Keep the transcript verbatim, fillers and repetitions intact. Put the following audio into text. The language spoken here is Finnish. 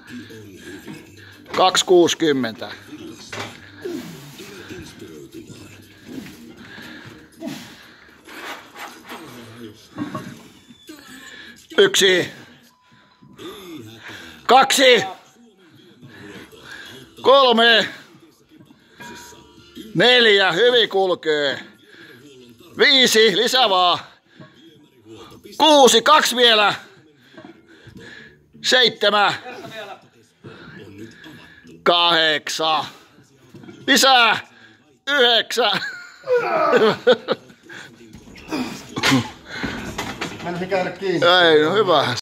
kaksi kuusikymmentä. Yksi. Kaksi. Kolme. Neljä. Hyvin kulkee. Viisi. Lisää vaan. Kuusi. Kaksi vielä. Seitsemän. Kahdeksan. Lisää. Yhdeksän. Mennäisin käydä kiinni. Ei, no hyvä.